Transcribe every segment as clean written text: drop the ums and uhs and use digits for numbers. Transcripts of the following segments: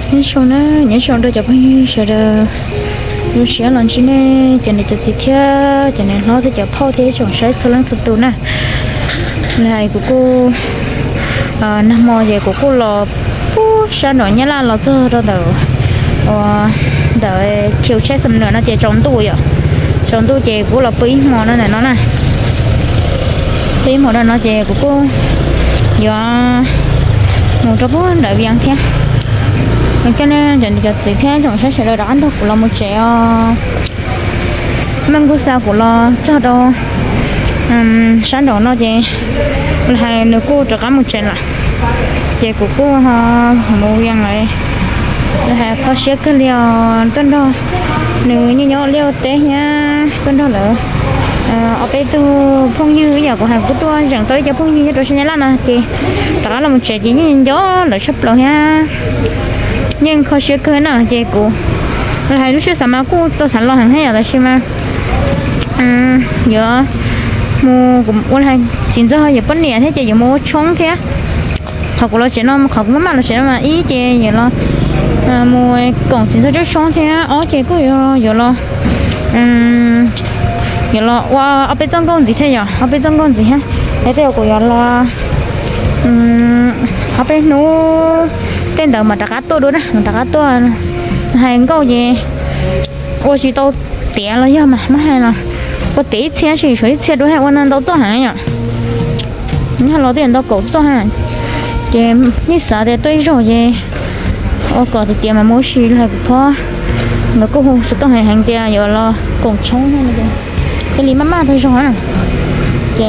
những số nó những số đó chụp hình sẽ được lúc xưa lần trước này cho nên chụp gì thế cho nên nó sẽ chụp phao thế trong sẽ thôi lần sụt tụ nè này của cô năm mò về của cô là sao nổi nhá là chơi đó đầu đợi chiều chết xong nữa nó chạy trốn tụ vậy trốn tụ chạy của là phí mò nó này nó này phí mò đó nó chạy của cô giờ một trăm bốn đợi viên thế cho nên giờ giờ chỉ thế trong sẽ đợi đón thôi của là một trẻ mang của sao của lo cho đó sáng đó nó chạy là nếu cô cho cả một trẻ là chạy của cô họ mua viên này là có sẽ cái liều tên đó nếu như nhau liều té nhá tên đó là ở bên từ phong như giờ của hàng của tôi chẳng tới cho phong như tôi sẽ nhớ là chị đó là một trẻ chỉ như gió là sắp rồi ha nhưng khó sẽ cái nào chị của là hai đứa sẽ mà cô tôi sẵn lo hàng hay là xem mà giờ mua cũng ôn hàng chín giờ giờ bận nè thế chị giờ mua trống thế học của nó chỉ nó học nó mà nó sẽ mà ý chị giờ lo mua còn chín giờ trống thế ó chị cứ giờ lo giờ lo qua ở bên trong con gì thế nhở ở bên trong con gì ha cái điều của giờ lo ở bên nó tên đầu mà đặt cá to đó nè đặt cá to hàng câu gì ôi chỉ tao tiền là do mà hay là có tí xe chỉ suy xe đôi hai con đâu to hàng nhở nhưng lo tiền đâu cổ to hàng chị như sợ để tôi rồi gì ô có thì tiền mà mua xí là có nó có không sẽ có hàng tiền giờ lo còn chống hay là cái lý mama thôi rồi nè chị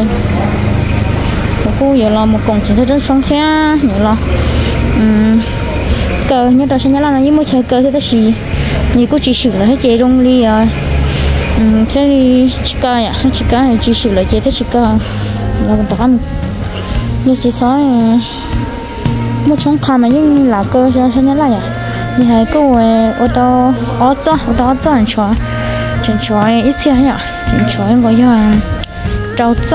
cô giờ là một con chỉ rất sống thế nhớ là cờ như đó sẽ nhớ là như một chơi cờ thì ta chỉ như cô chỉ sử là hết chế trong ly rồi thế thì chỉ cờ à chỉ cờ hay chỉ sử là chế thế chỉ cờ là còn tao như chỉ nói một trong tham mà nhưng là cơ cho nhớ là à như hai cô ô tô anh chó chân chó ít xe nhở chân chó em có cho trâu cho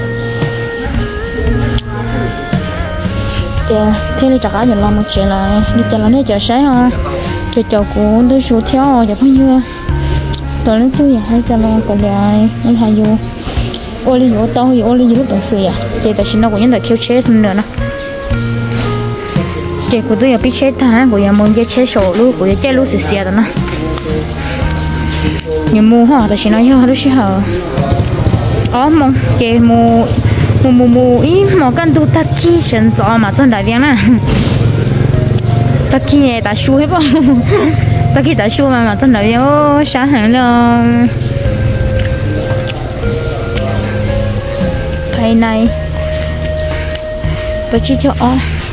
thế thì chắc là làm một chuyện là đi chơi là nơi chợ sấy ha chợ chợ của tôi số theo chợ bao nhiêu tôi nói tôi hay cho nó còn lại anh hay vô ôi lý vô tao ôi lý vô đồng sự à chơi tại sao nó cũng nhận được kêu chết nữa nè chơi của tôi là biết chết thà của nhà muốn chơi chết sổ luôn của chơi luôn xì đó nè nhưng mua họ tại sao nó cho nó sẽ hở mong chơi mua ý mà căn tu taki chân gió mà chân đại viên nè taki này đã xu hết không taki đã xu mà chân đại viên sáng hàng là cái này tôi chỉ cho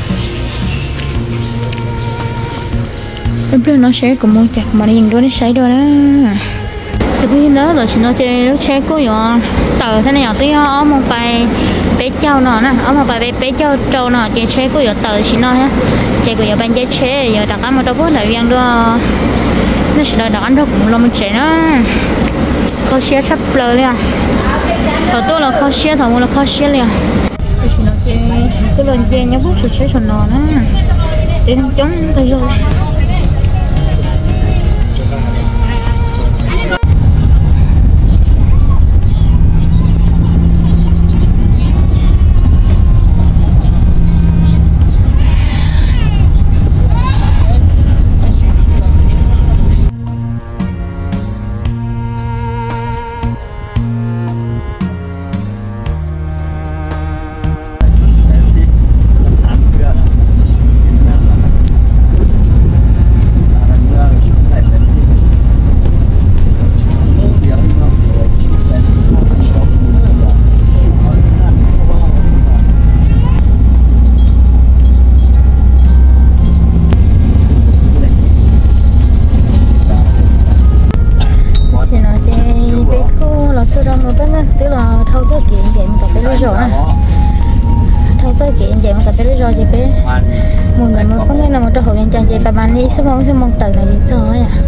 em biết nó sẽ có một chặt mà nhìn đôi nó sấy đôi đó thì bây giờ là chỉ nó chơi nó chơi có nhỏ tờ thế này nhỏ tí một bài bé trâu nọ nè một bài bé trâu nọ chơi chơi có nhỏ tờ chỉ nó ha chơi có nhỏ ban chơi giờ đặt ăn một đâu bữa đại viên đó nó sẽ đặt ăn đó cũng là một chơi nó khó xé sắp lờ liền còn tôi là khó xé thằng là khó xé liền chỉ nó chơi cái lần chơi nhớ bút sẽ chơi sồn nọ nè để thằng chống tay rồi sẽ mong từ này đi chơi à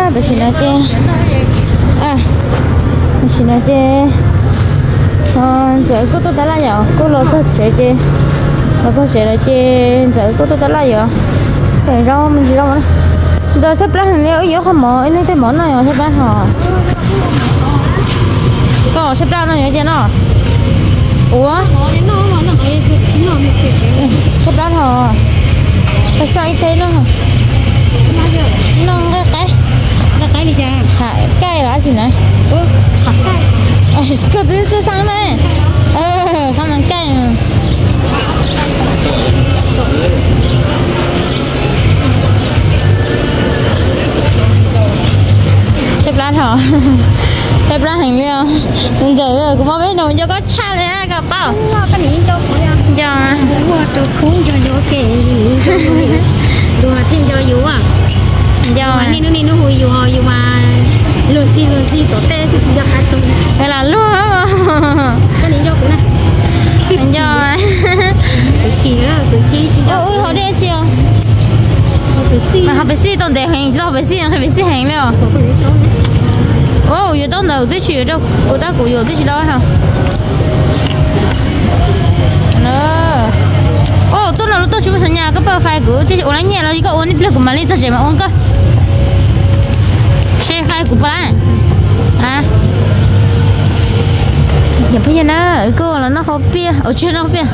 tôi xin nói chứ tôi xin nói chứ giờ cô tôi đã là nhiều cô lo cho chị chứ lo cho chị là chứ giờ cô tôi đã là nhiều phải rau mình chỉ rau nữa giờ sắp ra hàng liệu yếu không mỏ lấy cái món này sắp ra hả có sắp ra nó như thế nào ủa sắp ra hả phải sao ít thế nữa nó cái đi cha cái là gì này cái thứ sang này không làm cái xếp lá hả xếp lá hành liệu bây giờ cũng không biết nồi cho có cha này cả bao cái này cho dạ tôi không cho nó kể đùa thêm cho yếu à giờ nên nó hồi dù mà lượt gì tổ tê thì cho hai xong đây là luôn á cái này cho cái này giờ chỉ ôi họ đây chưa mà họ phải xí tồn để hành chứ họ phải xí hành nữa ô giờ tao đầu tôi chỉ đâu cô ta cũng giờ tôi chỉ đó hả nữa ô tôi nào tôi chụp nhà cái bờ phải của thì ôn nhẹ là cái ôn đi của mà đi cho chị mà ôn cơ xe khai của bạn à giờ bây giờ nó cô là nó không bia ở trên nó bia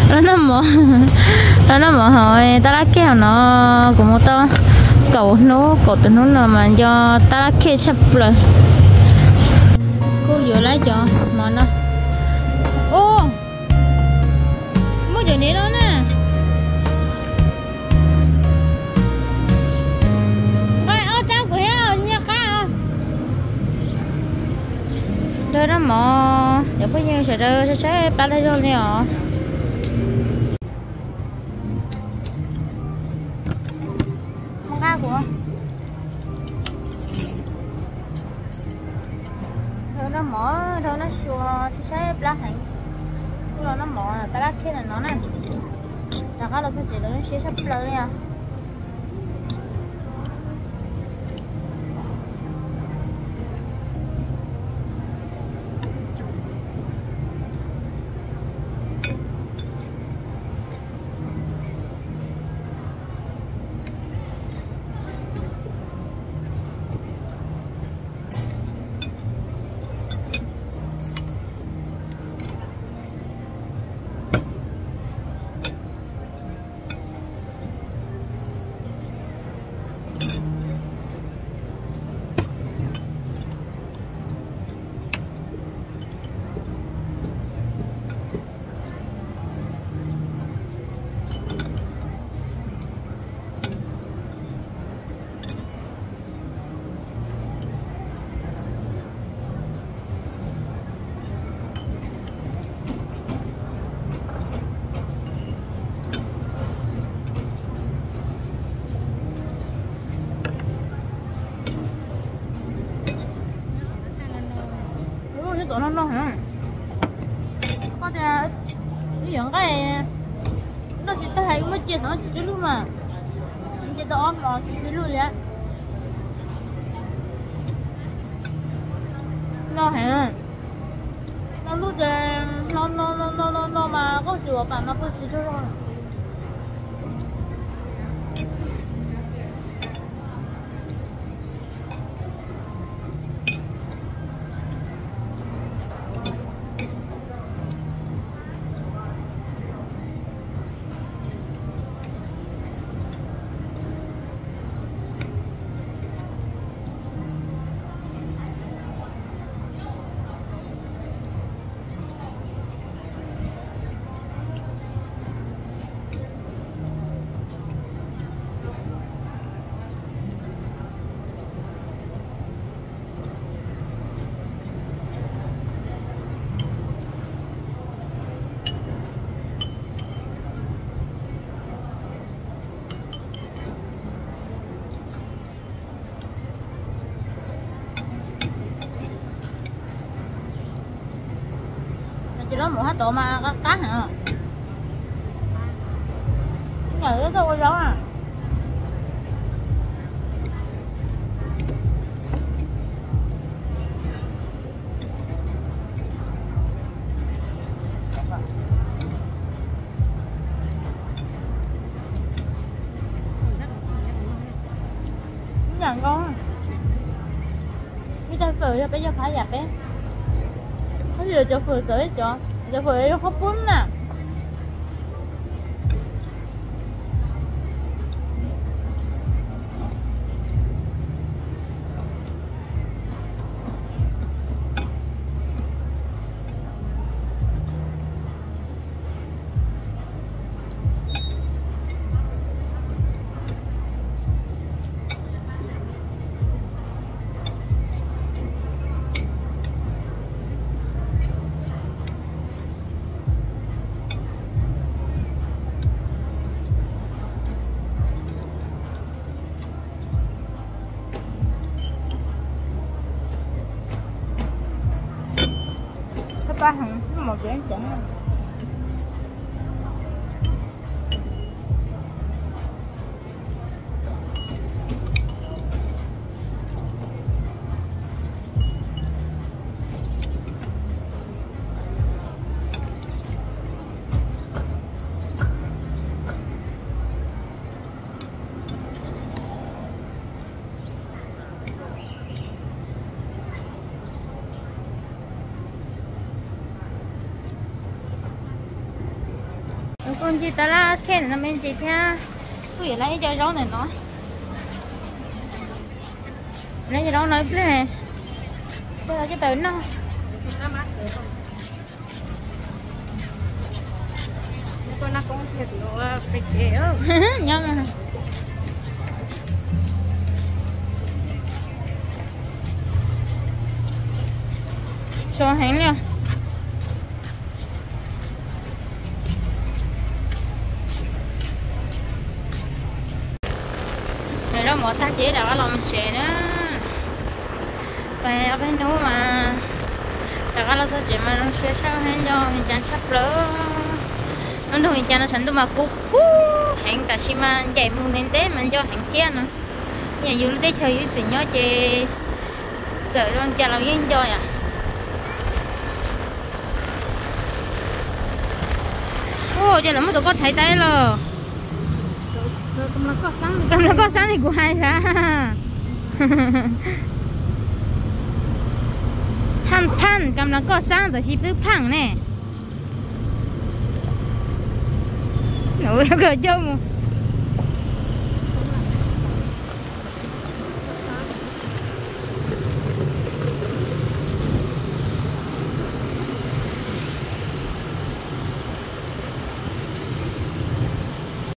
nó mở hỏi ta đã kéo nó của một tao cầu từ nó là mà do ta đã kéo chập rồi cô vừa lấy cho mà nó ô mới giờ này đó nè đây đó mà giờ bây giờ sẽ ba tay rồi nè không cá của rồi nó mở rồi nó xua sẽ ba hành rồi nó mở là ta đã khi là nó nè là cái là chỉ nó sẽ sắp lên nè tụi nó hả có thể ví dụ cái này nó chỉ thấy mới chết nó chỉ luôn mà chết đó nó chỉ luôn vậy nó hả nó lúc để nó mà có chùa bạn nó có chỉ cho rồi đó một hết tổ mà cá hả nhớ tôi có gió à nhận con cái tay phở cho bây giờ phải giặt bé cái gì cho phở sợi cho phở không bún nè ba thằng một dễ chẳng con chị ta là khen là mình chị theo tôi lấy cho rau này nó lấy cho rau nói này bây giờ cái bánh nó con nó cũng thiệt nó phải kéo nhớ mà số hành nha đó một tháng chỉ là lòng trẻ nữa và ở bên đó mà đã có lâu chuyện mà nó sẽ sao hay do hình dạng sắp lỡ nó thôi hình dạng nó thành tụi mà cú hẹn ta xí mà chạy mùng đến tết mình cho hẹn thiên nữa nhà dù lúc đấy chơi với sự nhớ chơi sợ luôn cha lâu yên cho à ô cho là mất tụi con thấy tay rồi cầm nó có sáng thì của hai sao han pan cầm nó có sáng thì chỉ biết phẳng nè nổi cái chung